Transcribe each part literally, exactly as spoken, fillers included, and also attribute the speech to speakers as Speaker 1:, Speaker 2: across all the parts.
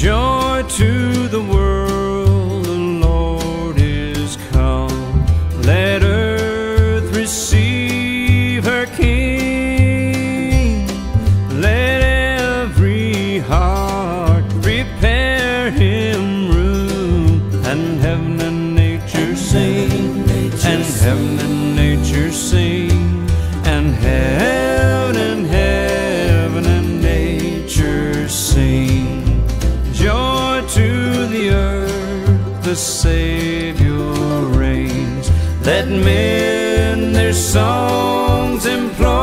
Speaker 1: Joy to the world, the Lord is come. Let earth receive her King. Let every heart prepare him room. And heaven and nature sing, and heaven and nature sing, and heaven and heaven and nature sing. Joy to the earth, the Savior reigns. Let men their songs employ,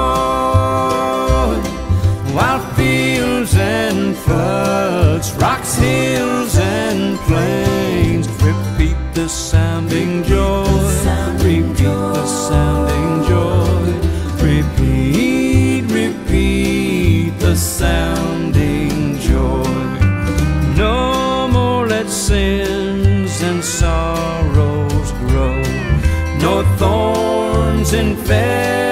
Speaker 1: while fields and floods, rocks, hills and plains repeat the sounding joy, repeat the sounding joy, repeat, repeat the sounding joy. No more let sins and sorrows grow, nor thorns infest